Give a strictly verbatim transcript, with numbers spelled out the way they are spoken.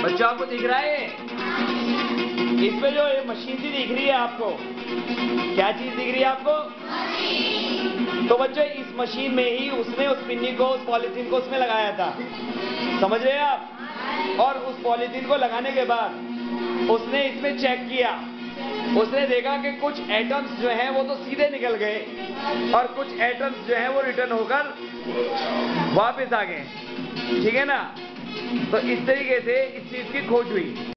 बच्चों आपको दिख रहा है? इसमें जो ये मशीन सी दिख रही है आपको, क्या चीज दिख रही है आपको? तो बच्चों इस मशीन में ही उसने उस पिन्नी को, उस पॉलीथीन को उसमें लगाया था। समझ रहे हैं आप? और उस पॉलीथीन को लगाने के बाद उसने इसमें चेक किया। उसने देखा कि कुछ एटम्स जो हैं वो तो सीधे निकल गए और कुछ एटम्स जो हैं वो रिटर्न होकर वापस आ गए। ठीक है ना? तो इस तरीके से इस चीज की खोज हुई।